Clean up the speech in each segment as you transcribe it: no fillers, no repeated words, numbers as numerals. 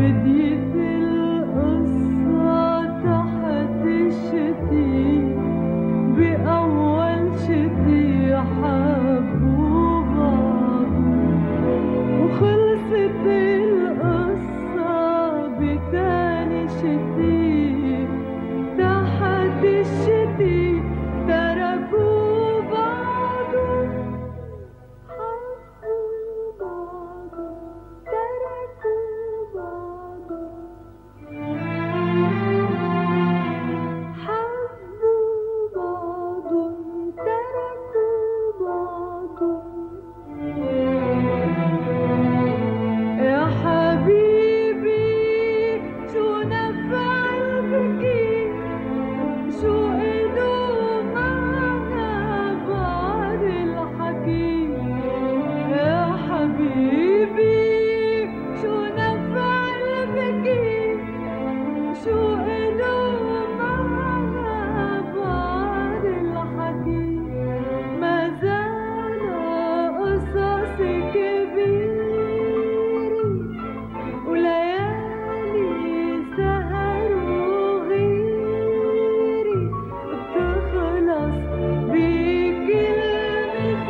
بديت القصة تحت الشتي، بأول شتي حبوا بعض، وخلصت القصة بتاني شتي تحت الشتي تركوا بعض. حبوا بعض تركوا بعض، حبوا بعض تركوا بعض. يا حبيبي شو نفع البكي، شو إله معنا بعد الحكي. يا حبيبي شو نفع البكي، شو إله معنا بعد الحكي. ما زال قصص كبيرة وليالي سهر وغيري بتخلص بكلمة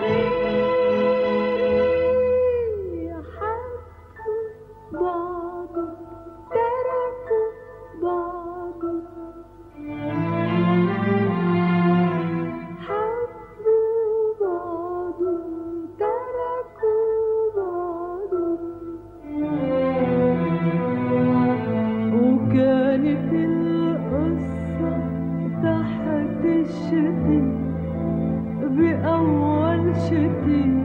غيري. حبوا بعض تركوا بعض، حبوا بعض تركوا بعض. وكانت القصة تحت الشتي بأول شتي